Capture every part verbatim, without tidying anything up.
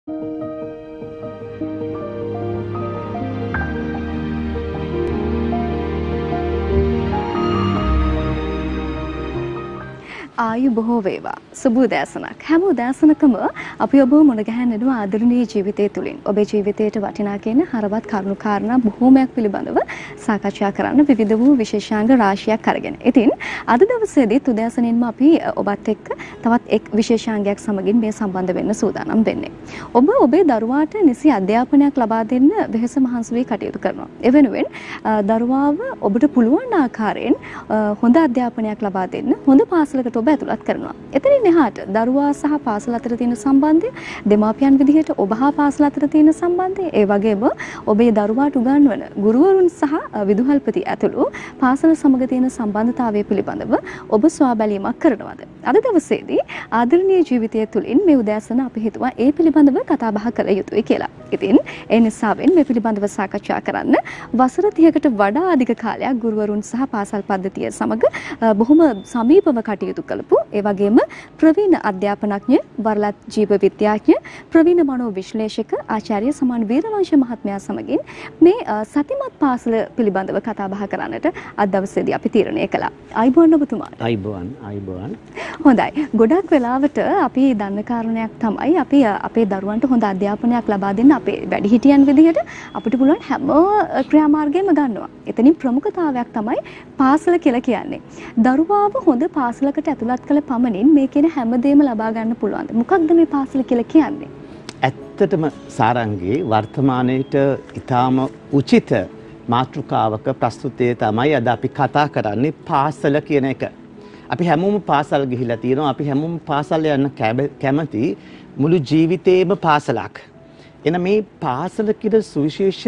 ආයු බොහෝ වේවා සුබ උදෑසනක් හැම උදෑසනකම අපි ඔබ මුණ ගැහෙනවා ආදරණීය ජීවිතය තුළින් ඔබේ ජීවිතයට වටිනා කියන හරවත් කරුණු කාරණා බොහෝමයක් පිළිබඳව සාකච්ඡා කරන්න විවිධ වූ විශේෂාංග රාශියක් අරගෙන. ඉතින් අද දවසේදී උදෑසනින්ම අපි ඔබත් එක්ක තවත් එක් විශේෂාංගයක් සමගින් මේ සම්බන්ධ වෙන්න සූදානම් වෙන්නේ. ඔබ ඔබේ දරුවාට නිසි අධ්‍යාපනයක් ලබා දෙන්න වෙහෙස මහන්සි වී කටයුතු කරනවා. ඒ වෙනුවෙන් දරුවාව ඔබට පුළුවන් ආකාරයෙන් හොඳ අධ්‍යාපනයක් ලබා දෙන්න හොඳ පාසලකට ඔබ ඇතුළත් කරනවා. එතනින් එහාට දරුවා සහ පාසල අතර තියෙන සම්බන්ධය, දෙමාපියන් විදිහට ඔබ හා පාසල අතර තියෙන සම්බන්ධය, ඒ වගේම ඔබේ දරුවාට උගන්වන ගුරුවරුන් සහ විදුහල්පති ඇතුළු පාසල සමග තියෙන සම්බන්ධතාවය පිළිබඳව ඔබ සොයා බැලීමක් කරනවද? අද දවසේදී ආදරණීය ජීවිතය තුළින් මේ උදෑසන අපි හිතුවා ඒ පිළිබඳව කතා බහ කළ යුතුයි කියලා. ඉතින් ඒ නිසාවෙන් මේ පිළිබඳව සාකච්ඡා කරන්න වසර තිහකට වඩා අධික කාලයක් ගුරුවරුන් සහ පාසල් පද්ධතිය සමග බොහොම සමීපව කටයුතු කළපු ඒ වගේම ප්‍රවීණ අධ්‍යාපනඥ වරලත් ජීව විද්‍යාඥ ප්‍රවීණ මනෝ විශ්ලේෂක ආචාර්ය සමාන් වීරවංශ මහත්මයා සමගින් මේ සතිමත් පාසල පිළිබඳව කතා බහ කරන්නට අද දවසේදී අපි තීරණය කළා. අයිබෝන් ඔබතුමාට. අයිබෝන් අයිබෝන්. හොඳයි. ගොඩක් වෙලාවට අපි දන්න කාරණයක් තමයි අපි අපේ දරුවන්ට හොඳ අධ්‍යාපනයක් ලබා දෙන්න අපේ වැඩිහිටියන් විදිහට අපිට පුළුවන් හැම ක්‍රියාමාර්ගයක්ම ගන්නවා. එතනින් ප්‍රමුඛතාවයක් තමයි පාසල කියලා කියන්නේ. දරුවාව හොඳ පාසලකට ඇතුළත් කළ පමණින් මේ කියන හැමදේම ලබා ගන්න පුළුවන්ද? මොකක්ද මේ පාසල කියලා කියන්නේ? ඇත්තටම සාරංගී වර්තමානයේට ඊටාම උචිත මාතෘකාවක ප්‍රස්තුතය තමයි අද අපි කතා කරන්නේ පාසල කියන එක. අපි හැමෝම පාසල් ගිහිලා තියෙනවා. අපි හැමෝම පාසල් යන්න කැමති මුළු ජීවිතේම පාසලක්. එන මේ පාසල කියන සුවිශේෂ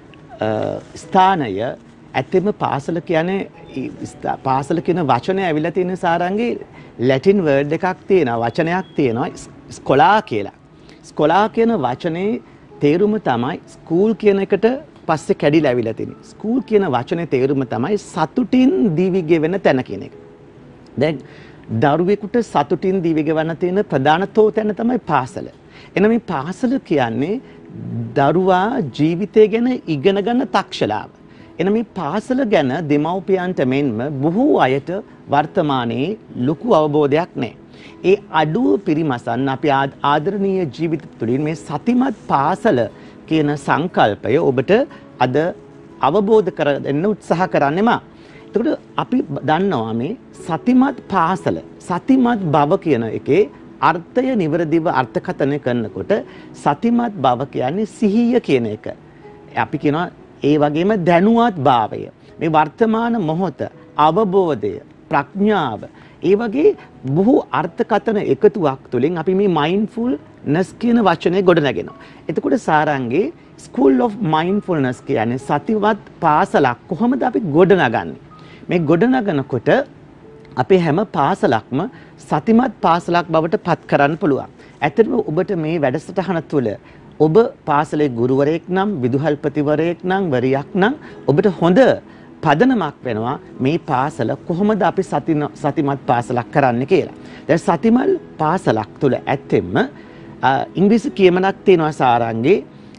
ස්ථානය ඇත්තම පාසල කියන්නේ පාසල කියන වචනය ඇවිල්ලා තියෙන සාරංගේ ලැටින් වර්ඩ් එකක් තියෙනවා වචනයක් තියෙනවා ස්කොලා කියලා. ස්කොලා කියන වචනේ තේරුම තමයි ස්කූල් කියන එකට පස්සේ කැඩිලා ඇවිල්ලා තියෙන්නේ. ස්කූල් කියන වචනේ තේරුම තමයි සතුටින් දිවි ගෙවෙන තැන කියන එක. දැන් දරුවෙකුට සතුටින් දිවි ගෙවන්න තියෙන ප්‍රධානතෝ තැන තමයි පාසල. එන මේ පාසල කියන්නේ දරුවා ජීවිතය ගැන ඉගෙන ගන්න තක්ෂලාව. එන මේ පාසල ගැන දෙමව්පියන්ට මෙන්ම බොහෝ අයට වර්තමානයේ ලොකු අවබෝධයක් නැහැ. ඒ අඩුව පිරිමසන්න අපි ආදරණීය ජීවිත තුළින් මේ සතිමත් පාසල කියන සංකල්පය ඔබට අද අවබෝධ කර දෙන්න උත්සාහ කරන්නෙම. එතකොට අපි දන්නවා මේ සතිමත් පාසල සතිමත් බව කියන එකේ අර්ථය නිවැරදිව අර්ථකථනය කරනකොට සතිමත් බව කියන්නේ සිහිය කියන එක. අපි කියනවා ඒ වගේම දැනුවත් භාවය, මේ වර්තමාන මොහොත, අවබෝධය, ප්‍රඥාව, ඒ වගේ බොහෝ අර්ථකථන එකතුවක් තුළින් අපි මේ මයින්ඩ්ෆුල්නස් කියන වචනේ ගොඩනගෙනවා. එතකොට සාරංගේ ස්කූල් ඔෆ් මයින්ඩ්ෆුල්නස් කියන්නේ සතිවත් පාසලක් කොහොමද අපි ගොඩනගන්නේ? මේ ගොඩනගනකොට අපේ හැම පාසලක්ම සතිමත් පාසලක් බවට පත් කරන්න පුළුවන්. ඇත්තටම ඔබට මේ වැඩසටහන තුළ ඔබ පාසලේ ගුරුවරයෙක් නම් විදුහල්පතිවරයෙක් නම් වරියක් නම් ඔබට හොඳ පදනමක් වෙනවා මේ පාසල කොහොමද අපි සතිමත් පාසලක් කරන්න කියලා. දැන් සතිමත් පාසලක් තුළ ඇත්තෙන්ම ඉංග්‍රීසි කියමනක් තියෙනවා සාරංගේ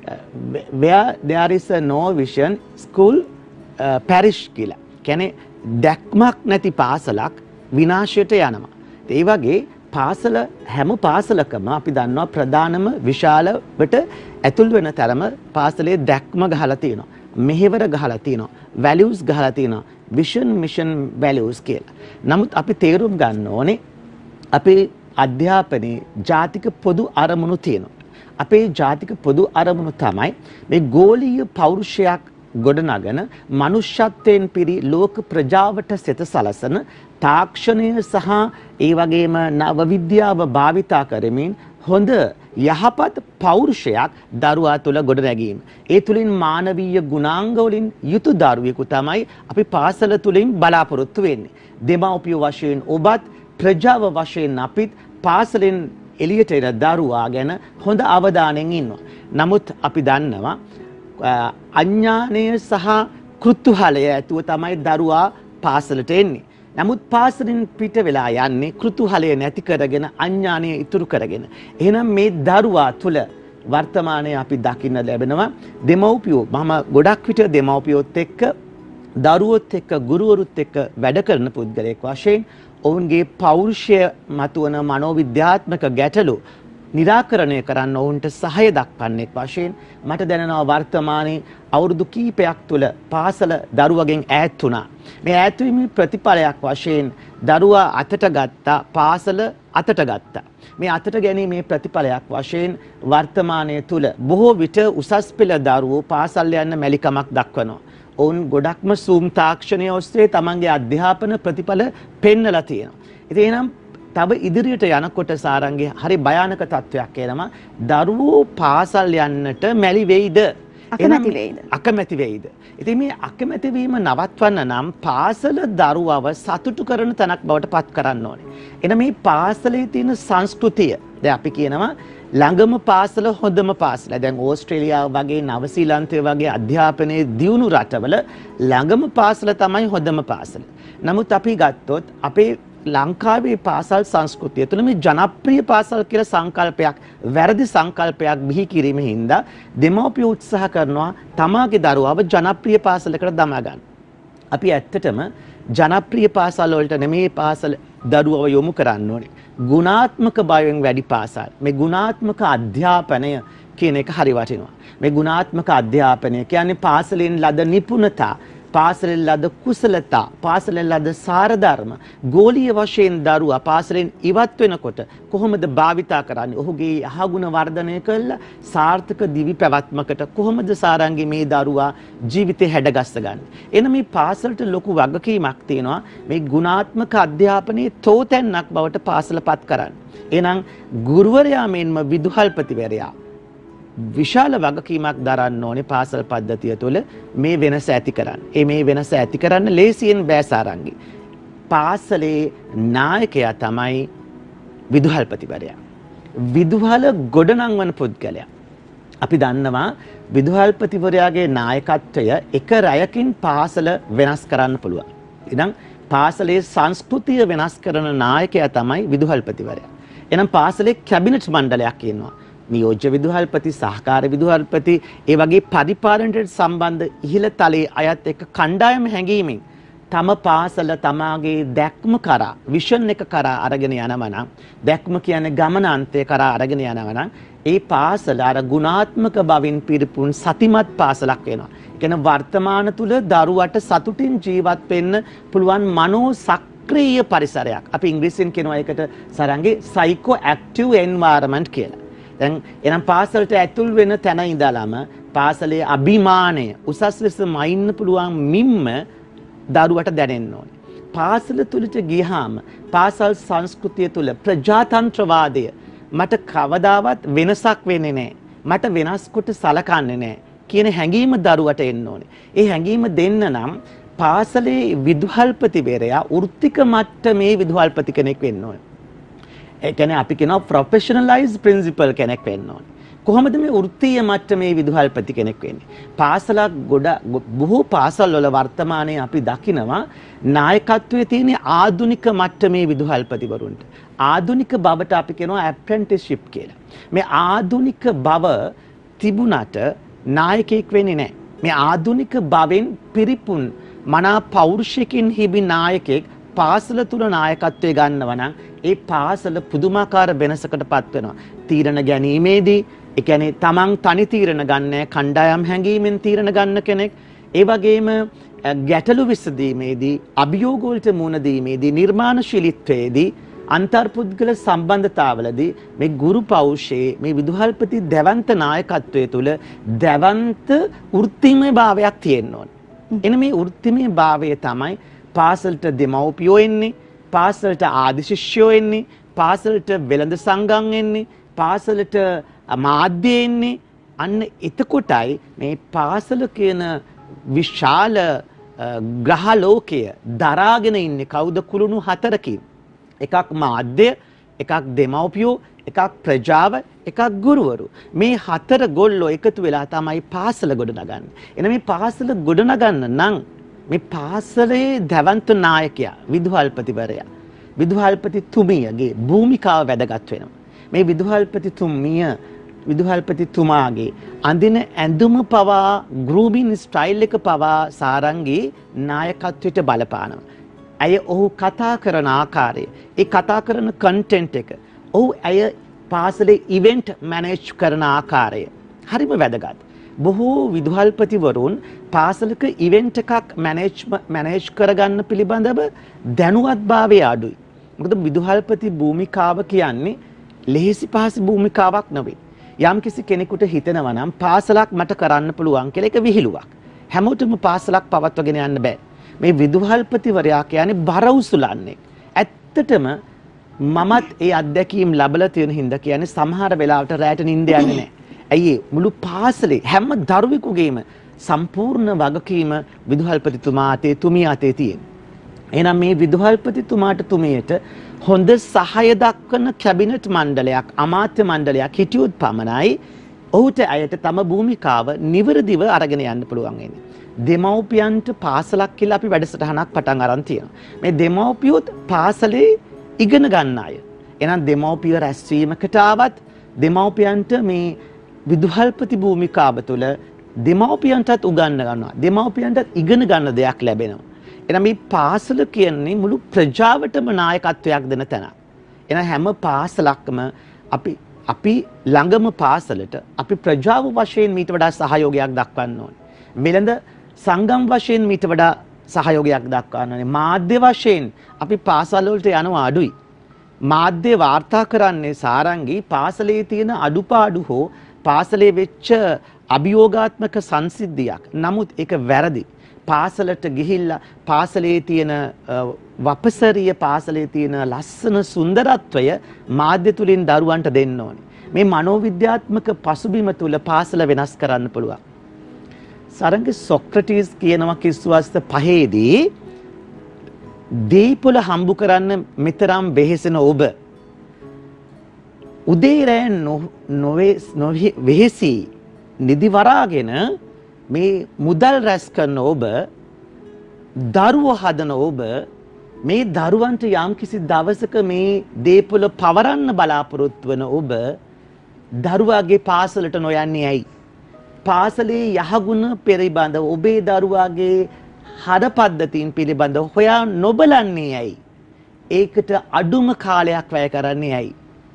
where there is a no vision school uh, perish කියලා. කියන්නේ දැක්මක් නැති පාසලක් විනාශයට යනවා. ඒ වගේ පාසල හැම පාසලකම අපි දන්නවා ප්‍රධානම විශාලවට ඇතුල් වෙන තරම පාසලේ දැක්ම ගහලා තියෙනවා. මෙහෙවර ගහලා තියෙනවා. වැලියුස් ගහලා තියෙනවා. විෂන් මිෂන් වැලියුස් කියලා. නමුත් අපි තේරුම් ගන්න ඕනේ අපේ අධ්‍යාපනයේ ජාතික පොදු අරමුණු තියෙනවා. අපේ ජාතික පොදු අරමුණු තමයි මේ ගෝලීය පෞරුෂයක් ගොඩනගන මනුෂ්‍යත්වයෙන් පිරි ලෝක ප්‍රජාවට සිත සලසන තාක්ෂණය සහ ඒ වගේම නව විද්‍යාව භාවිතා කරමින් හොඳ යහපත් පෞරුෂයක් දරුවා තුළ ගොඩනැගීම. ඒ තුළින් මානවීය ගුණාංග වලින් යුතු දරුවෙකු තමයි අපි පාසල තුළින් බලාපොරොත්තු වෙන්නේ. දෙමව්පියෝ වශයෙන් ඔබත් ප්‍රජාව වශයෙන් අපිත් පාසලෙන් එළියට එන දරුවා ගැන හොඳ අවධානයෙන් ඉන්නවා. නමුත් අපි දන්නවා අඥානය සහ කෘතුහලය ඇතුව තමයි දරුවා පාසලට එන්නේ. නමුත් පාසලින් පිට වෙලා යන්නේ කෘතුහලය නැති කරගෙන අඥානය ඉතුරු කරගෙන. එහෙනම් මේ දරුවා තුළ වර්තමානයේ අපි දකින්න ලැබෙනවා දෙමව්පියෝ මම ගොඩක් විට දෙමව්පියොත් එක්ක දරුවොත් එක්ක ගුරුවරුත් එක්ක වැඩ කරන පුද්ගලයෙක් වශයෙන් ඔවුන්ගේ පෞරුෂය මතුවන මනෝවිද්‍යාත්මක ගැටලු निराकरणය කරන්න ඔවුන්ට සහාය දක්වන්නෙක් වශයෙන් මට දැනෙනවා වර්තමානයේ අවුරුදු කිහිපයක් තුළ පාසල දරුවගෙන් ඈත් වුණා. මේ ඈත් වීමේ ප්‍රතිඵලයක් වශයෙන් දරුවා අතට ගත්තා පාසල අතට ගත්තා. මේ අතට ගැනීමේ ප්‍රතිඵලයක් වශයෙන් වර්තමානයේ තුල බොහෝ විට උසස් පෙළ දරුවෝ පාසල් යන්න මැලිකමක් දක්වනවා. ඔවුන් ගොඩක්ම සූම් තාක්ෂණය ඔස්සේ තමන්ගේ අධ්‍යාපන ප්‍රතිඵල පෙන්නලා තියෙනවා. ඉතින් එහෙනම් තව ඉදිරියට යනකොට සාරංගේ හරි භයානක තත්වයක් එනවා. දරුවෝ පාසල් යන්නට මැලි වෙයිද? අකමැති වෙයිද? අකමැති වෙයිද? ඉතින් මේ අකමැති වීම නවත්වන්න නම් පාසල දරුවව සතුටු කරන තැනක් බවට පත් කරන්න ඕනේ. එන මේ පාසලේ තියෙන සංස්කෘතිය දැන් අපි කියනවා ළඟම පාසල හොඳම පාසල. දැන් ඕස්ට්‍රේලියාව වගේ නවසීලන්තය වගේ අධ්‍යාපනයේ දියුණු රටවල ළඟම පාසල තමයි හොඳම පාසල. නමුත් අපි ගත්තොත් අපේ ලංකාවේ පාසල් සංස්කෘතිය තුළ මේ ජනප්‍රිය පාසල් කියලා සංකල්පයක් වැරදි සංකල්පයක් බිහි කිරීමෙන් හින්දා දෙමව්පියෝ උත්සාහ කරනවා තමාගේ දරුවව ජනප්‍රිය පාසලකට දමා ගන්න. අපි ඇත්තටම ජනප්‍රිය පාසල් වලට නෙමේ පාසල දරුවව යොමු කරන්න ඕනේ. ගුණාත්මක බවෙන් වැඩි පාසල්. මේ ගුණාත්මක අධ්‍යාපනය කියන එක හරි වටිනවා. මේ ගුණාත්මක අධ්‍යාපනය කියන්නේ පාසලෙන් ලද නිපුණතා, පාසලෙන් ලද කුසලතා, පාසලෙන් ලද සාරධර්ම ගෝලීය වශයෙන් දරුවා පාසලෙන් ඉවත් වෙනකොට කොහොමද භාවිතා කරන්නේ? ඔහුගේ යහගුණ වර්ධනය කළා සාර්ථක දිවි පැවැත්මකට කොහොමද සාරංගි මේ දරුවා ජීවිතේ හැඩගස්ස ගන්න. එන මේ පාසලට ලොකු වගකීමක් තියෙනවා මේ ගුණාත්මක අධ්‍යාපනයේ තෝතැන්නක් බවට පාසලපත් කරන්න. එහෙනම් ගුරුවරයා මෙන්ම විදුහල්පතිවරයා විශාල වගකීමක් දරන්න ඕනේ පාසල් පද්ධතිය තුළ මේ වෙනස ඇති කරන්න. ඒ මේ වෙනස ඇති කරන්න ලේසියෙන් බෑ සාරංගි. පාසලේ නායකයා තමයි විදුහල්පතිවරයා. විදුහල ගොඩනංවන පුද්ගලයා. අපි දන්නවා විදුහල්පතිවරයාගේ නායකත්වය එක රැයකින් පාසල වෙනස් කරන්න පුළුවන්. ඉතින් පාසලේ සංස්කෘතිය වෙනස් කරන නායකයා තමයි විදුහල්පතිවරයා. එහෙනම් පාසලේ කැබිනට් මණ්ඩලයක් ඉන්නවා. නියෝජ්‍ය විදුහල්පති, සහකාර විදුහල්පති, ඒ වගේ පරිපාලනයට සම්බන්ධ ඉහළ තලයේ අයත් එක්ක කණ්ඩායම හැංගීමෙන් තම පාසල තමාගේ දැක්ම කරා, විෂන් එක කරා අරගෙන යනවා නම්, දැක්ම කියන්නේ ගමනාන්තය කරා අරගෙන යනවා නම්, ඒ පාසල අර ගුණාත්මක බවින් පිරිපුන් සතිමත් පාසලක් වෙනවා. ඒ කියන්නේ වර්තමාන තුල දරුවට සතුටින් ජීවත් වෙන්න පුළුවන් මනෝ සක්‍රීය පරිසරයක්. අපි ඉංග්‍රීසියෙන් කියනවා ඒකට සරංගේ සයිකෝ ඇක්ටිව් එන්වයරන්මන්ට් කියලා. දැන් එනම් පාසලට ඇතුල් වෙන තැන ඉඳලාම පාසලේ අභිමානය උසස් ලෙස මයින්න පුළුවන් මිම්ම දරුවට දැනෙන්න ඕනේ. පාසල තුලට ගියාම පාසල් සංස්කෘතිය තුල ප්‍රජාතන්ත්‍රවාදය මට කවදාවත් වෙනසක් වෙන්නේ නැහැ. මට වෙනස් කොට සලකන්නේ නැහැ කියන හැඟීම දරුවට එන්න ඕනේ. ඒ හැඟීම දෙන්න නම් පාසලේ විදුහල්පතිවරයා වෘත්තික මට්ටමේ විදුහල්පති කෙනෙක් වෙන්න ඕනේ. ඒ කියන්නේ අපි කියනවා ප්‍රොෆෙෂනලයිස්ඩ් ප්‍රින්සිපල් කෙනෙක් වෙන්න ඕනේ. කොහොමද මේ වෘත්තීය මට්ටමේ විදුහල්පති කෙනෙක් වෙන්නේ? පාසලක් ගොඩ බොහෝ පාසල් වල වර්තමානයේ අපි දකිනවා නායකත්වයේ තියෙන ආධුනික මට්ටමේ විදුහල්පතිවරුන්ට. ආධුනික බවට අපි කියනවා ඇප්‍රෙන්ටිස්ෂිප් කියලා. මේ ආධුනික බව තිබුණට නායකයෙක් වෙන්නේ නැහැ. මේ ආධුනික බවෙන් පිරිපුන් මනා පෞරුෂයකින් හිබි නායකයෙක් පාසල තුල නායකත්වයේ ගන්නවා නම් ඒ පාසල පුදුමාකාර වෙනසකට පත් වෙනවා. තීරණ ගැනීමේදී ඒ කියන්නේ තමන් තනි තීරණ ගන්න කණ්ඩායම් හැංගීමෙන් තීරණ ගන්න කෙනෙක්. ඒ වගේම ගැටලු විසඳීමේදී, අභියෝග වලට මුහුණ දීමේදී, නිර්මාණශීලීත්වයේදී, අන්තර්පුද්ගල සම්බන්ධතාවලදී මේ ගුරු පෞරුෂයේ මේ විදුහල්පති දැවන්ත නායකත්වයේ තුල දැවන්ත වෘත්තිමය භාවයක් තියෙන්න ඕනේ. එන මේ වෘත්තිමය භාවය තමයි පාසලට දෙමව්පියෝ එන්නේ, පාසලට ආදි ශිෂ්‍යයෝ එන්නේ, පාසලට වෙළඳ සංගම් එන්නේ, පාසලට මාධ්‍ය එන්නේ. අන්න එතකොටයි මේ පාසල කියන විශාල ග්‍රහලෝකය දරාගෙන ඉන්නේ කවුද? කුළුණු හතරකින්. එකක් මාධ්‍ය, එකක් දෙමව්පියෝ, එකක් ප්‍රජාව, එකක් ගුරුවරු. මේ හතර ගොල්ලෝ එකතු වෙලා තමයි පාසල ගොඩනගන්නේ. එන මේ පාසල ගොඩනගන්න නම් මේ පාසලේ දැවන්ත නායකයා විදුහල්පතිවරයා විදුහල්පතිතුමියගේ භූමිකාව වැදගත් වෙනවා. මේ විදුහල්පතිතුමිය විදුහල්පතිතුමාගේ අඳින ඇඳුම පවා ගෲමින් ස්ටයිල් එක පවා සාරංගී නායකත්වයට බලපානවා. ඇය ඔහු කතා කරන ආකාරය, ඒ කතා කරන කන්ටෙන්ට් එක, ඔහු ඇය පාසලේ ඉවෙන්ට් මැනේජ් කරන ආකාරය හරිම වැදගත්. බොහෝ විදුහල්පතිවරුන් පාසලක ඉවෙන්ට් එකක් මැනේජ් මැනේජ් කරගන්න පිළිබඳව දැනුවත්භාවය අඩුයි. මොකද විදුහල්පති භූමිකාව කියන්නේ ලෙහෙසි පහසු භූමිකාවක් නෙවෙයි. යම්කිසි කෙනෙකුට හිතෙනවා නම් පාසලක් මට කරන්න පුළුවන් කියලා ඒක විහිළුවක්. හැමෝටම පාසලක් පවත්වාගෙන යන්න බෑ. මේ විදුහල්පතිවරයා කියන්නේ බර උසුලන්නේ. ඇත්තටම මමත් ඒ අත්දැකීම් ලැබලා තියෙන හින්දා කියන්නේ සමහර වෙලාවට රැට නිින්ද යන්නේ නැහැ. ඇයි මුළු පාසලේ හැම දරුවෙකුගේම සම්පූර්ණ වගකීම විදුහල්පතිතුමා අතේ තුමිය අතේ තියෙන. එහෙනම් මේ විදුහල්පතිතුමාට තුමියට හොඳ සහාය දක්වන කැබිනට් මණ්ඩලයක්, අමාත්‍ය මණ්ඩලයක් හිටියොත් පමණයි ඔහුට අයට තම භූමිකාව නිවැරදිව අරගෙන යන්න පුළුවන් වෙන්නේ. දෙමව්පියන්ට පාසලක් කියලා අපි වැඩසටහනක් පටන් අරන් තියෙනවා. මේ දෙමව්පියොත් පාසලේ ඉගෙන ගන්න අය. එහෙනම් දෙමව්පිය රැස්වීමකට ආවත් දෙමව්පියන්ට මේ විදුහල්පති භූමිකාව තුළ දෙමව්පියන්ටත් උගන්ව ගන්නවා. දෙමව්පියන්ටත් ඉගෙන ගන්න දෙයක් ලැබෙනවා. එහෙනම් මේ පාසල කියන්නේ මුළු ප්‍රජාවටම නායකත්වයක් දෙන තැනක්. එහෙනම් හැම පාසලක්ම අපි අපි ළඟම පාසලට අපි ප්‍රජාව වශයෙන් මීට වඩා සහයෝගයක් දක්වන්න ඕනේ. මෙලඳ සංගම් වශයෙන් මීට වඩා සහයෝගයක් දක්වන්න ඕනේ. මාධ්‍ය වශයෙන් අපි පාසල් වලට යනවා අඩුයි. මාධ්‍ය වාර්තා කරන්නේ සාරංගී පාසලේ තියෙන අඩුපාඩු හෝ පාසලේ වෙච්ච අභියෝගාත්මක සංසිද්ධියක්. නමුත් ඒක වැරදි. පාසලට ගිහිල්ලා පාසලේ තියෙන වපසරිය, පාසලේ තියෙන ලස්සන සුන්දරත්වය මාධ්‍ය තුලින් දරුවන්ට දෙන්න ඕනේ. මේ මනෝවිද්‍යාත්මක පසුබිම තුල පාසල වෙනස් කරන්න පුළුවන්. සරංග සොක්‍රටිස් කියනවා කිස්වස්ත පහේදී දීපොළ හම්බු කරන්න මෙතරම් වෙහෙසෙන ඔබ උදේ රැ නොවේ වෙහෙසි නිදි වරාගෙන මේ මුදල් රැස් කරන ඔබ, දරුවෝ හදන ඔබ, මේ දරුවන්ට යම්කිසි දවසක මේ දීපොළ පවරන්න බලාපොරොත්තු වෙන ඔබ දරුවාගේ පාසලට නොයන්නේ ඇයි? පාසලේ යහගුණ පිළිබඳව ඔබේ දරුවාගේ හද පද්ධතීන් පිළිබඳව හොයා නොබලන්නේ ඇයි? ඒකට අඩුම කාලයක් වැය කරන්නේ ඇයි?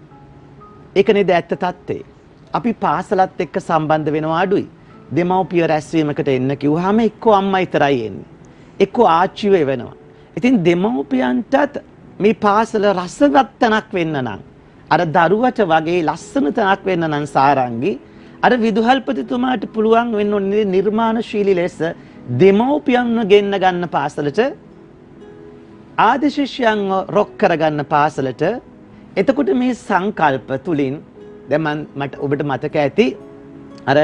ඒක නේද ඇත්ත තත්ත්වය. අපි පාසලත් එක්ක සම්බන්ධ වෙනවා අඩුයි. දෙමව්පිය රැස්වීමකට එන්න කිව්වහම එක්කෝ අම්මා විතරයි එන්නේ. එක්කෝ ආච්චිව වෙනවා. ඉතින් දෙමව්පියන්ටත් මේ පාසල රසවත් තැනක් වෙන්න නම්, අර දරුවට වගේ ලස්සන තැනක් වෙන්න නම් සාරංගි අර විදුහල්පතිතුමාට පුළුවන් වෙන්න ඕනේ නිර්මාණශීලී ලෙස දෙමව්පියන්ව ගෙන්න ගන්න පාසලට, ආදි ශිෂ්‍යයන්ව රොක් කරගන්න පාසලට. එතකොට මේ සංකල්ප තුලින් දැන් මට ඔබට මතක ඇති අර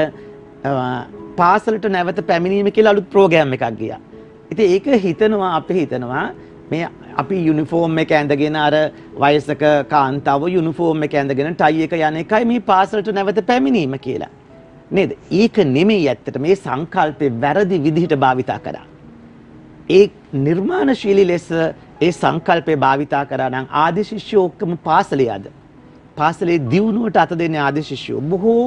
පාසලට නැවත පැමිණීම කියලා අලුත් ප්‍රෝග්‍රෑම් එකක් ගියා. ඉතින් ඒක හිතනවා අපි හිතනවා මේ අපි යුනිෆෝම් එක ඇඳගෙන අර වයසක කාන්තාව යුනිෆෝම් එක ඇඳගෙන ටයි එක යන එකයි මේ පාසලට නැවත පැමිණීම කියලා. නේද? ඒක නෙමෙයි ඇත්තට මේ සංකල්පේ වැරදි විදිහට භාවිතා කරා. ඒ නිර්මාණශීලී ලෙස ඒ සංකල්පේ භාවිතා කරා නම් ආදි ශිෂ්‍යෝ ඔක්කොම පාසලේ අද. පාසලේ දියුණුවට අත දෙන්නේ ආදි ශිෂ්‍යෝ. බොහෝ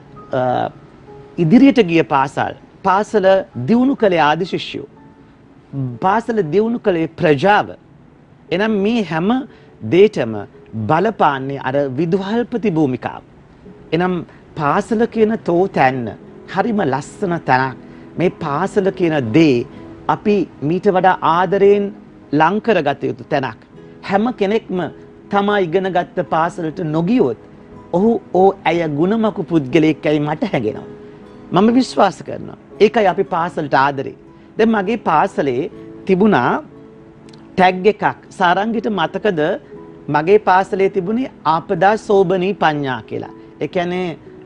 ඉදිරියට ගිය පාසල් පාසල දියුණු කළේ ආදි ශිෂ්‍යෝ. පාසල දියුණු කළේ ප්‍රජාව. එනම් මේ හැම දෙයකම බලපාන්නේ අර විදුහල්පති භූමිකාව. එනම් පාසල කියන තෝ තැන්න හරිම ලස්සන තැනක්. මේ පාසල කියන දේ අපි මීට වඩා ආදරයෙන් ලං කරගත යුතු තැනක්. හැම කෙනෙක්ම තමා ඉගෙනගත්ත පාසලට නොගියොත් ඔහු ඕ ඇය ගුණමකු පුද්ගලයෙක්යි මට හැඟෙනවා. මම විශ්වාස කරනවා. ඒකයි අපි පාසලට ආදරේ. දැන් මගේ පාසලේ තිබුණා ටැග් එකක්. සාරංගිට මතකද මගේ පාසලේ තිබුණේ ආපදා සෝබනී පඤ්ඤා කියලා. ඒ කියන්නේ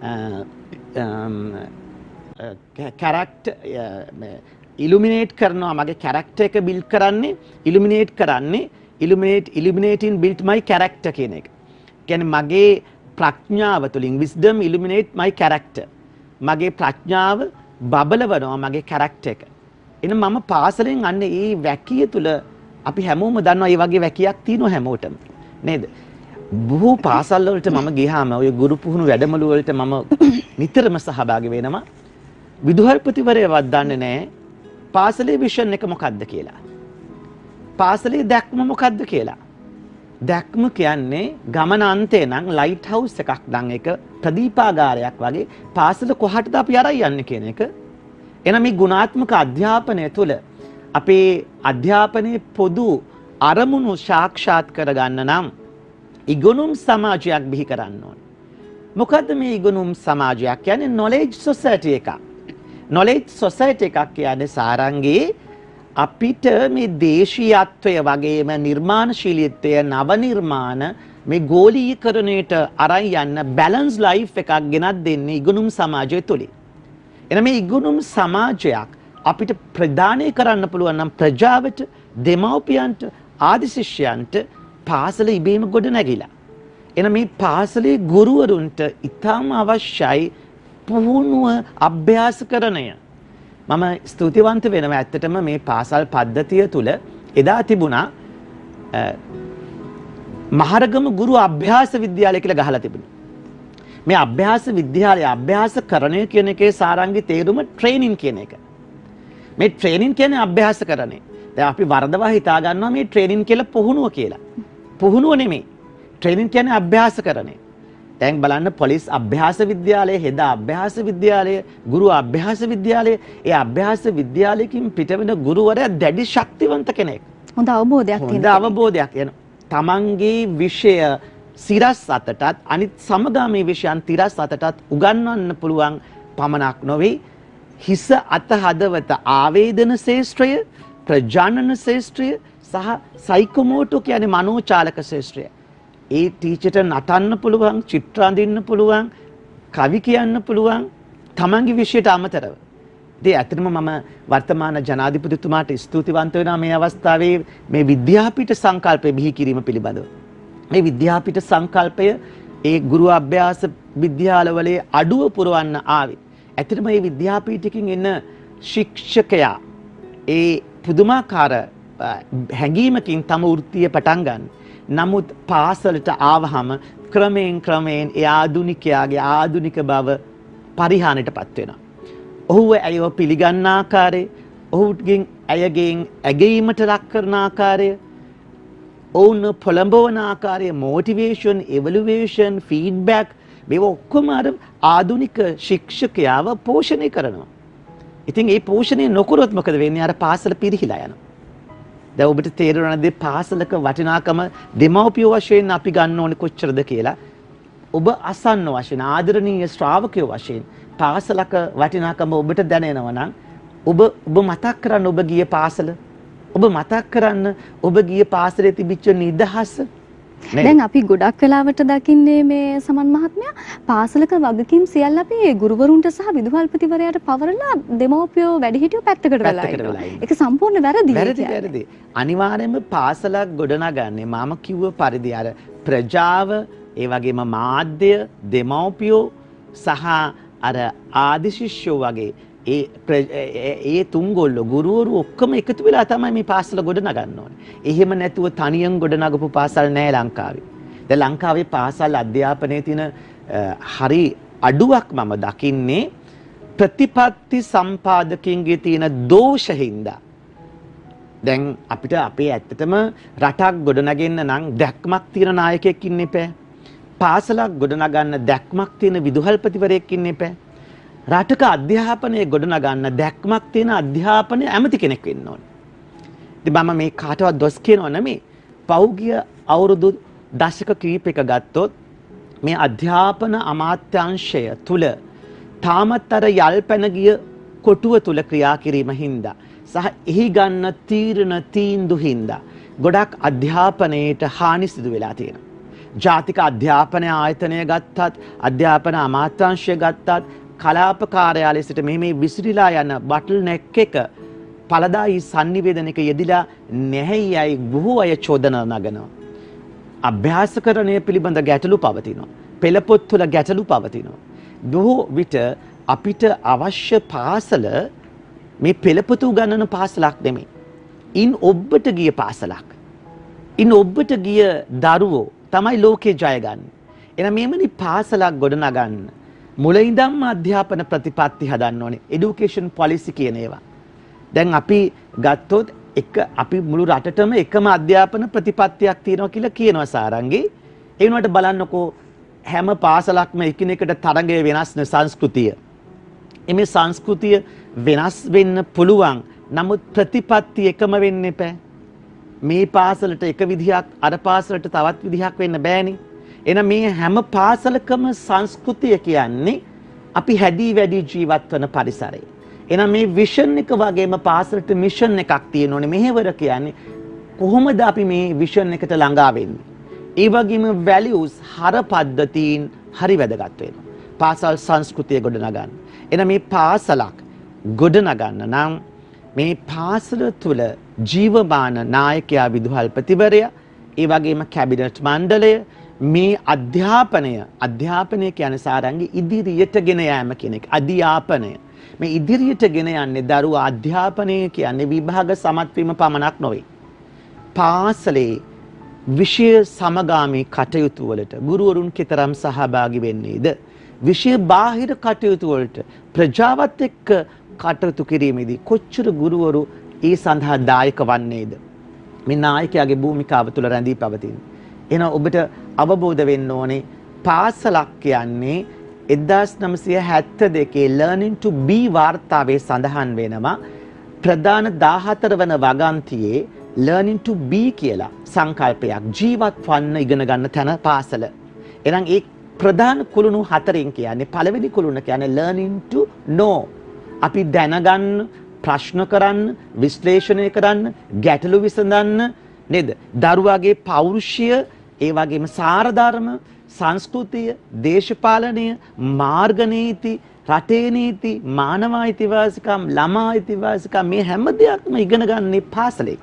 කැරක්ටර් ඉලුමිනේට් කරනවා. මගේ කැරක්ටර් එක බිල්ඩ් කරන්නේ ඉලුමිනේට් කරන්නේ ඉලුමිනේට් ඉලුමිනේටින් බිල්ඩ් මයි කැරක්ටර් කියන එක. කියන්නේ මගේ ප්‍රඥාව තුළින් wisdom illuminate my character. මගේ ප්‍රඥාව බබලවනවා මගේ කැරක්ටර් එක. එනම් මම පාසලෙන් අන්න ඒ වැකිය තුල අපි හැමෝම දන්නවා මේ වගේ වැකියක් තියෙනවා හැමෝටම. නේද? බොහෝ පාසල් වලට මම ගියාම ඔය ගුරු පුහුණු වැඩමුළු වලට මම නිතරම සහභාගී වෙනවා. විදුහල්පතිවරයවත් දන්නේ නැහැ පාසලේ විෂන් එක මොකක්ද කියලා. පාසලේ දැක්ම මොකක්ද කියලා. දැක්ම කියන්නේ ගමන අන්තේ නම් ලයිට් හවුස් එකක් නම් එක ප්‍රදීපාගාරයක් වගේ පාසල කොහටද අපි අරන් යන්නේ කියන එක. එනම් මේ ගුණාත්මක අධ්‍යාපනය තුළ අපේ අධ්‍යාපනයේ පොදු අරමුණු සාක්ෂාත් කරගන්න නම් ඉගුණුම් සමාජයක් බිහි කරන්න ඕන. මොකද්ද මේ ඉගුණුම් සමාජයක් කියන්නේ? නොලෙජ් සොසයිටි එකක්. නොලෙජ් සොසයිටි එකක් කියන්නේ සාරංගී අපිට මේ දේශීයත්වය වගේම නිර්මාණශීලීත්වය නව නිර්මාණ මේ ගෝලීකරණයට අරන් යන්න බැලන්ස් ලයිෆ් එකක් ගෙනත් දෙන්නේ ඉගුණුම් සමාජය තුලින්. එන මේ ඉගුණුම් සමාජයක් අපිට ප්‍රදානය කරන්න පුළුවන් නම් ප්‍රජාවට, දෙමව්පියන්ට, ආදි ශිෂ්‍යයන්ට පාසල ඉබේම ගොඩ නැගිලා. එන මේ පාසලේ ගුරුවරුන්ට ඉතාම අවශ්‍යයි පුහුණුව අභ්‍යාසකරණය. මම ස්තුතිවන්ත වෙනවා ඇත්තටම මේ පාසල් පද්ධතිය තුල එදා තිබුණා මහරගම ගුරු අභ්‍යාස විද්‍යාලය කියලා ගහලා තිබුණා. මේ අභ්‍යාස විද්‍යාලය අභ්‍යාසකරණය කියන එකේ සාරාංගික තේරුම ට්‍රේනින් කියන එක. මේ ට්‍රේනින් කියන්නේ අභ්‍යාසකරණය. දැන් අපි වරදවා හිතා ගන්නවා මේ ට්‍රේනින් කියලා පුහුණුව කියලා. පුහුණුව නෙමෙයි. ට්‍රේනින් කියන්නේ අභ්‍යාසකරණය. දැන් බලන්න පොලිස් අභ්‍යාස විද්‍යාලය, හෙද අභ්‍යාස විද්‍යාලය, ගුරු අභ්‍යාස විද්‍යාලය, ඒ අභ්‍යාස විද්‍යාලයකින් පිටවෙන ගුරුවරයා දැඩි ශක්තිවන්ත කෙනෙක්. හොඳ අවබෝධයක් තියෙන. හොඳ අවබෝධයක් යන තමන්ගේ විෂය සිරස් අතටත් අනිත් සමගාමී විෂයන් තිරස් අතටත් උගන්වන්න පුළුවන් පමණක් නොවේ. හිස අත හදවත ආවේදන ශේෂ්ත්‍රය, ප්‍රජානන ශේෂ්ත්‍රය සහ සයිකෝමෝටෝ කියන්නේ මනෝචාලක ශේෂ්ත්‍රය. ඒ ටීචර්ට නටන්න පුළුවන්, චිත්‍ර අඳින්න පුළුවන්, කවි කියන්න පුළුවන් තමන්ගේ විෂයට අමතරව. ඉතින් ඇත්තටම මම වර්තමාන ජනාධිපතිතුමාට ස්තුතිවන්ත වෙනවා මේ අවස්ථාවේ මේ විද්‍යාපීඨ සංකල්පය බිහි කිරීම පිළිබඳව. මේ විද්‍යාපීඨ සංකල්පය ඒ ගුරු අභ්‍යාස විද්‍යාලවලේ අඩුව පුරවන්න ආවේ. ඇත්තටම මේ විද්‍යාපීඨකින් එන ශික්ෂකයා ඒ පුදුමාකාර හැඟීමකින් තම වෘත්තිය පටන් ගන්න. නමුත් පාසලට ආවහම ක්‍රමයෙන් ක්‍රමයෙන් ඒ ආධුනිකයාගේ ආධුනික බව පරිහානියටපත් වෙනවා. ඔහුව ඇයව පිළිගන්න ආකාරය, ඔහුගෙන් ඇයගෙන් ඇගීමට ලක් කරන ආකාරය, ඔවුන් පොළඹවන ආකාරය, මොටිවේෂන්, ඉවැලුවේෂන්, ෆීඩ්බැක් මේව ඔක්කොම අර ආධුනික ශික්ෂකයාව පෝෂණය කරනවා. ඉතින් මේ පෝෂණය නොකරොත් මොකද වෙන්නේ? අර පාසල පිරිහිලා යනවා. දැන් ඔබට තේරෙනවද පාසලක වටිනාකම දෙමව්පියෝ වශයෙන් අපි ගන්න ඕනේ කොච්චරද කියලා? ඔබ අසන්න වශයෙන් ආදරණීය ශ්‍රාවකයෝ වශයෙන් පාසලක වටිනාකම ඔබට දැනෙනවා නම් ඔබ ඔබ මතක් කරන්න ඔබ ගිය පාසල. ඔබ මතක් කරන්න ඔබ ගිය පාසලේ තිබිච්ච නිදහස. දැන් අපි ගොඩක් වෙලාවට දකින්නේ මේ සමන් මහත්මයා පාසලක වගකීම් සියල්ල අපි ගුරුවරුන්ට සහ විදුහල්පතිවරයාට පවරලා දෙමව්පියෝ වැඩිහිටියෝ පැත්තකට වෙලා ඉන්නවා. ඒක සම්පූර්ණ වැරදි. වැරදි වැරදි. අනිවාර්යයෙන්ම පාසලක් ගොඩනගන්නේ මම කිව්ව පරිදි අර ප්‍රජාව, ඒ වගේම මාධ්‍ය, දෙමව්පියෝ සහ අර ආදි ශිෂ්‍යෝ වගේ ඒ ඒ තුන්ගොල්ලෝ ගුරුවරු ඔක්කොම එකතු වෙලා තමයි මේ පාසල ගොඩනගන්න ඕනේ. එහෙම නැතුව තනියෙන් ගොඩනගපු පාසල් නෑ ලංකාවේ. දැන් ලංකාවේ පාසල් අධ්‍යාපනයේ තියෙන හරි අඩුවක් මම දකින්නේ ප්‍රතිපත්ති සම්පාදකයන්ගේ තියෙන දෝෂහින්දා. දැන් අපිට අපේ ඇත්තටම රටක් ගොඩනගෙන්න නම් දැක්මක් තියෙන නායකයෙක් ඉන්න එපා. පාසලක් ගොඩනගන්න දැක්මක් තියෙන විදුහල්පතිවරයෙක් ඉන්න එපා. රටක අධ්‍යාපනය ගොඩනගන්න දැක්මක් තියෙන අධ්‍යාපනය ඇමති කෙනෙක් වෙන්න ඕනේ. ඉතින් මම මේ කාටවත් දොස් කියනව නෙමෙයි. පෞගිය අවුරුදු දශක කීපයක ගත්තොත් මේ අධ්‍යාපන අමාත්‍යාංශය තුල තාමත් අර යල්පැන ගිය කොටුව තුල ක්‍රියා කිරීම හින්දා සහ එහි ගන්න තීරණ තීන්දුව හින්දා ගොඩක් අධ්‍යාපනයේට හානි සිදු වෙලා තියෙනවා. ජාතික අධ්‍යාපන ආයතනය ගත්තත්, අධ්‍යාපන අමාත්‍යාංශය ගත්තත්, කලාප කාර්යාලය සිට මේ මේ විසිරීලා යන බටල් නෙක් එක පළදායි sannivedanayක යෙදිලා නැහැයි බොහෝ අය චෝදනා නගනවා. අභ්‍යාසකරණය පිළිබඳ ගැටලු පවතිනවා. පෙළපොත් තුළ ගැටලු පවතිනවා. බොහෝ විට අපිට අවශ්‍ය පාසල මේ පෙළපොත උගන්වන පාසලක් නෙමෙයි. ඉන් ඔබට ගිය පාසලක්. ඉන් ඔබට ගිය දරුවෝ තමයි ලෝකේ ජය ගන්න. එහෙනම් මේමනි පාසලක් ගොඩනගන්න මුල ඉඳන්ම අධ්‍යාපන ප්‍රතිපත්ති හදන්න ඕනේ. এডুকেෂන් පොලිසි කියන ඒවා. දැන් අපි ගත්තොත් එක අපි මුළු රටටම එකම අධ්‍යාපන ප්‍රතිපත්තියක් තියෙනවා කියලා කියනවා සාරංගි. ඒ වුණාට බලන්නකෝ හැම පාසලක්ම එකිනෙකට තරඟය වෙනස්නේ සංස්කෘතිය. මේ සංස්කෘතිය වෙනස් වෙන්න පුළුවන්. නමුත් ප්‍රතිපත්ති එකම වෙන්න එපා. මේ පාසලට එක විදිහක් අර පාසලට තවත් විදිහක් වෙන්න බෑනේ. එහෙනම් මේ හැම පාසලකම සංස්කෘතිය කියන්නේ අපි හැදී වැඩි ජීවත් වන පරිසරය. එහෙනම් මේ විෂන් එක වගේම පාසලට මිෂන් එකක් තියෙනෝනේ. මෙහෙවර කියන්නේ කොහොමද අපි මේ විෂන් එකට ළඟා වෙන්නේ? ඒ වගේම වැලියුස් හර පද්ධතීන් හරි වැදගත් වෙනවා. පාසල් සංස්කෘතිය ගොඩනගන්න. එහෙනම් මේ පාසලක් ගොඩනගන්න නම් මේ පාසල තුල ජීවමාන නායකයා විදුහල්පතිවරයා ඒ වගේම කැබිනට් මණ්ඩලය මේ අධ්‍යාපනය අධ්‍යාපනය කියන්නේ සාරංගි ඉදිරියට ගෙන යාම කියන එක. අධ්‍යාපනය මේ ඉදිරියට ගෙන යන්නේ දරුවා අධ්‍යාපනය කියන්නේ විභාග සමත් වීම පමණක් නොවේ. පාසලේ විෂය සමගාමී කටයුතු වලට ගුරුවරුන් කතරම් සහභාගී වෙන්නේද? විෂය බාහිර කටයුතු වලට ප්‍රජාවත් එක්ක කටයුතු කිරීමේදී කොච්චර ගුරුවරු ඒ සඳහා දායක වන්නේද? මේ නායකයාගේ භූමිකාව තුළ රැඳී පවතින. එහෙනම් ඔබට අවබෝධ වෙන්න ඕනේ පාසලක් කියන්නේ එක්දාස් නවසිය හැත්තෑ දෙකේ Learning to be වාර්තාවේ සඳහන් වෙනවා ප්‍රධාන දාහතර වන වගන්තියේ Learning to be කියලා සංකල්පයක් ජීවත් වන්න ඉගෙන ගන්න තැන පාසල. එහෙනම් ඒ ප්‍රධාන කුළුණු හතරෙන් කියන්නේ පළවෙනි කුළුණ කියන්නේ Learning to know. අපි දැනගන්න, ප්‍රශ්න කරන්න, විශ්ලේෂණය කරන්න, ගැටලු විසඳන්න නේද? දරුවාගේ පෞරුෂය, ඒ වගේම සාරධර්ම, සංස්කෘතිය, දේශපාලනය, මාර්ග නීති, රටේ නීති, මානව අයිතිවාසිකම්, ළමා අයිතිවාසිකම් මේ හැම දෙයක්ම ඉගෙන ගන්නේ පාසලේ.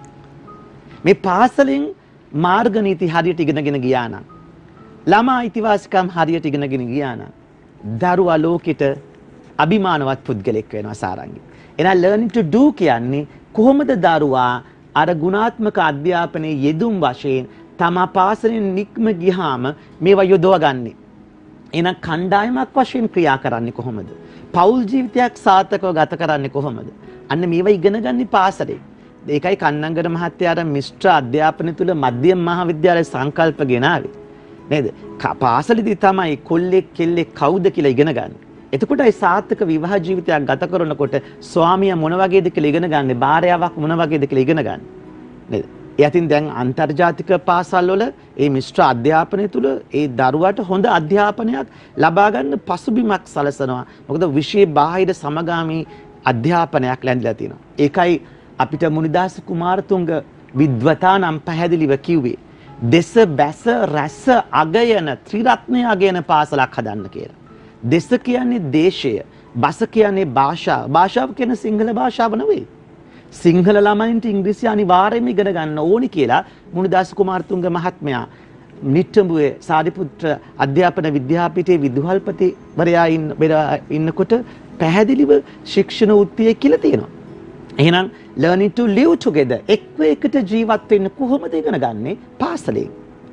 මේ පාසලෙන් මාර්ග නීති හරියට ඉගෙනගෙන ගියා නම්, ළමා අයිතිවාසිකම් හරියට ඉගෙනගෙන ගියා නම් දරුවා ලෝකෙට අභිමානවත් පුද්ගලෙක් වෙනවා සාරංගි. එහෙනම් learning to do කියන්නේ කොහොමද දරුවා අර ගුණාත්මක අධ්‍යාපනයේ යෙදුම් වශයෙන් තමා පාසලෙන් නික්ම ගියාම මේවා යොදවගන්නේ. එහෙනම් කණ්ඩායමක් වශයෙන් ක්‍රියා කරන්නේ කොහොමද? පෞල් ජීවිතයක් සාර්ථකව ගත කරන්නේ කොහොමද? අන්න මේවා ඉගෙන ගන්න පාසලේ. ඒකයි කන්නංගර මහත්තයාට මිශ්‍ර අධ්‍යාපනය තුල මධ්‍යම මහාවිද්‍යාලයේ සංකල්ප ගෙනාවේ. නේද? පාසලේදී තමයි කොල්ලෙක් කෙල්ලෙක් කවුද කියලා ඉගෙන ගන්න. එතකොටයි සාර්ථක විවාහ ජීවිතයක් ගත කරනකොට ස්වාමියා මොන වගේද කියලා ඉගෙන ගන්න, භාර්යාවක් මොන වගේද කියලා ඉගෙන ගන්න. නේද? ඒ අතින් දැන් අන්තර්ජාතික පාසල් වල මේ මිශ්‍ර අධ්‍යාපනය තුල ඒ දරුවාට හොඳ අධ්‍යාපනයක් ලබා ගන්න පසුබිමක් සලසනවා. මොකද විෂය බාහිර සමගාමී අධ්‍යාපනයක් ලැබිලා තියෙනවා. ඒකයි අපිට මුනිදාස කුමාරතුංග විද්වතානම් පැහැදිලිව කිව්වේ දෙස බැස රැස අගයන ත්‍රිරත්නය අගයන පාසලක් හදන්න කියලා. දෙස කියන්නේ දේශය, බස කියන්නේ භාෂාව. භාෂාව කියන්නේ සිංහල භාෂාව නෙවෙයි. සිංහල ළමයින්ට ඉංග්‍රීසි අනිවාර්යයෙන්ම ඉගෙන ගන්න ඕනි කියලා මුනිදාස කුමාරතුංග මහත්මයා නිට්ටඹුවේ සාරිපුත්‍ර අධ්‍යාපන විද්‍යාපීඨයේ විදුහල්පතිවරයා ඉන්නකොට පැහැදිලිව ශික්ෂණ උත්තිය කියලා තියෙනවා. එහෙනම් learning to live together එක්ව එකට ජීවත් වෙන්න කොහොමද ඉගෙන ගන්නේ? පාසලේ.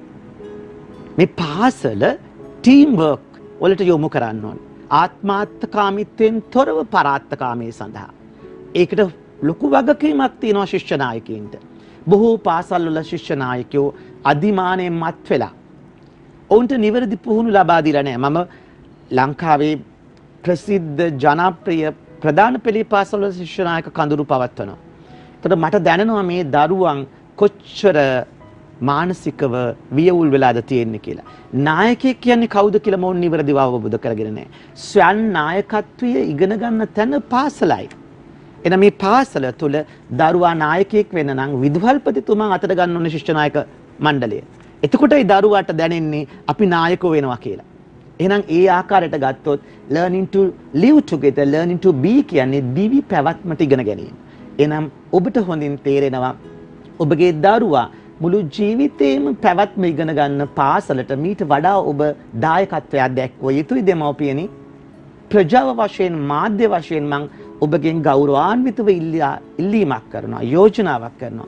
මේ පාසල ටීම් වර්ක් වලට යොමු කරන්න ඕනේ. ආත්මාර්ථකාමීත්වයෙන් තොරව පරාර්ථකාමී සඳහා. ඒකට ලොකු වගකීමක් තියෙනවා ශිෂ්‍ය නායකයින්ට. බොහෝ පාසල් වල ශිෂ්‍ය නායකයෝ අධිමානයෙන් මත් වෙලා ඔවුන්ට නිවැරදි පුහුණු ලබා දීලා නැහැ. මම ලංකාවේ ප්‍රසිද්ධ ජනප්‍රිය ප්‍රධාන පෙළේ පාසල් වල ශිෂ්‍ය නායක කඳුරු පවත්වනවා. එතකොට මට දැනෙනවා මේ දරුවන් කොච්චර මානසිකව වියවුල් වෙලාද තියෙන්නේ කියලා. නායකයෙක් කියන්නේ කවුද කියලා මොවුන් නිවැරදිව අවබෝධ කරගෙන නැහැ. ස්වයං නායකත්වයේ ඉගෙන ගන්න තැන පාසලයි. එහෙනම් මේ පාසල තුල දරුවා නායකයෙක් වෙන්න නම් විදුහල්පතිතුමා අතට ගන්න ඕනේ ශිෂ්‍ය නායක මණ්ඩලය. එතකොටයි දරුවාට දැනෙන්නේ අපි නායකයෝ වෙනවා කියලා. එහෙනම් ඒ ආකාරයට ගත්තොත් learning to live together, learning to be කියන්නේ දිවි පැවැත්මට ඉගෙන ගැනීම. එහෙනම් ඔබට හොඳින් තේරෙනවා ඔබගේ දරුවා මුළු ජීවිතේම පැවැත්ම ඉගෙන ගන්න පාසලට මීට වඩා ඔබ දායකත්වයක් දැක්විය යුතුයි දෙමව්පියනි. ප්‍රජාව වශයෙන් මාධ්‍ය වශයෙන් මම ඔබගෙන් ගෞරවාන්විතව ඉල්ලීමක් කරනවා, යෝජනාවක් කරනවා.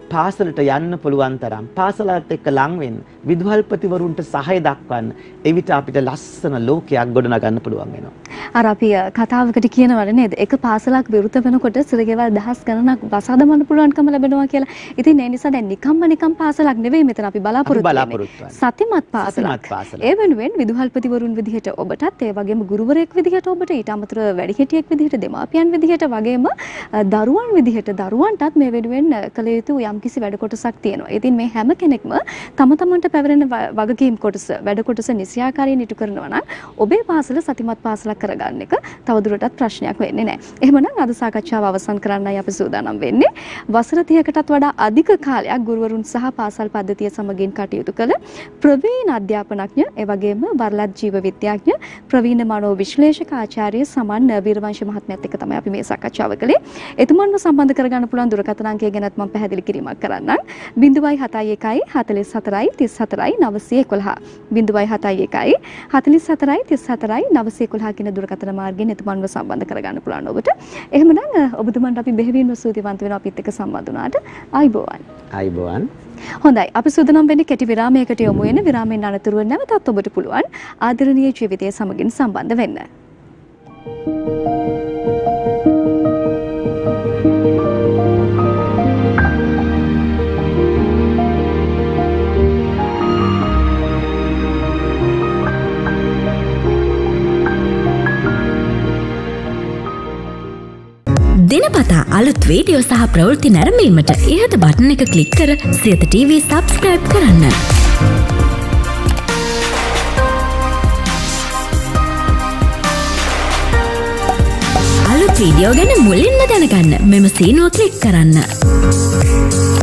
පාසලට යන්න පුළුවන් තරම් පාසලත් එක්ක ලං වෙන්න විදුහල්පතිවරුන්ට සහාය දක්වන්න එවිට අපිට ලස්සන ලෝකයක් ගොඩනගන්න පුළුවන් වෙනවා. අර අපි කතාවකට කියනවනේ නේද? එක පාසලක් විවෘත වෙනකොට සිරගෙවල් දහස් ගණනක් වසාදමන්න පුළුවන්කම ලැබෙනවා කියලා. ඉතින් ඒ නිසා දැන් නිකම්ම නිකම් පාසලක් නෙවෙයි මෙතන අපි බලාපොරොත්තු වෙන්නේ. සතිමත් පාසලක්. ඒ වෙනුවෙන් විදුහල්පතිවරුන් විදිහට ඔබටත් ඒ වගේම ගුරුවරයෙක් විදිහට ඔබට ඊට අමතරව වැඩිහිටියෙක් විදිහට දෙමාපියන් විදිහට වගේම දරුවන් විදිහට දරුවන්ටත් මේ වෙනුවෙන් කළ යුතු යම්කිසි වැඩ කොටසක් තියෙනවා. ඉතින් මේ හැම කෙනෙක්ම තම තමන්ට පැවරෙන වගකීම් කොටස වැඩ කොටස නිසියාකාරයෙන් ඉටු කරනවා නම් ඔබේ පාසල සතිමත් පාසලක් කරගන්න එක තවදුරටත් ප්‍රශ්නයක් වෙන්නේ නැහැ. එහෙමනම් අද සාකච්ඡාව අවසන් කරන්නයි අපි සූදානම් වෙන්නේ. වසර තිහකටත් වඩා අධික කාලයක් ගුරුවරුන් සහ පාසල් පද්ධතිය සමගින් කටයුතු කළ ප්‍රවීණ අධ්‍යාපනඥ ඒ වගේම වරලත් ජීව විද්‍යාඥ ප්‍රවීණ මනෝ විශ්ලේෂක ආචාර්ය සමන් වීරවංශ මහත්මයාත් එක්ක තමයි අපි මේ සාකච්ඡාව කළේ. එතුමන්ව සම්බන්ධ කරගන්න පුළුවන් දුරකථන අංකය ගැනත් මම පැහැදිලි කිරීමක් කරන්නම්. ज़ीरो सात एक හතළිස් හතරයි තිස් හතරයි නවසිය එකොළහ ज़ीरो सात एक හතළිස් හතරයි තිස් හතරයි නවසිය එකොළහ කියන දුරකථන මාර්ගයෙන් එතුමන්ව සම්බන්ධ කරගන්න පුළුවන් ඔබට. එහෙමනම් ඔබතුමන්ට අපි බෙහෙවින්ම ස්තුතිවන්ත වෙනවා අපිත් එක්ක සම්බන්ධ වුණාට. ආයිබෝවන්. ආයිබෝවන්. හොඳයි අපි සූදානම් වෙන්නේ කෙටි විරාමයකට යමු වෙන විරාමයෙන් අනතුරුව නැවතත් ඔබට පුළුවන් ආදරණීය ජීවිතය සමගින් සම්බන්ධ වෙන්න. දිනපතා අලුත් වීඩියෝ සහ ප්‍රවෘත්ති නැරඹීමට ඉහත බටන් එක ක්ලික් කර සියත ටීවී සබ්ස්ක්‍රයිබ් කරන්න. අලුත් වීඩියෝ ගැන මුලින්ම දැනගන්න මෙම සීනුව ක්ලික් කරන්න.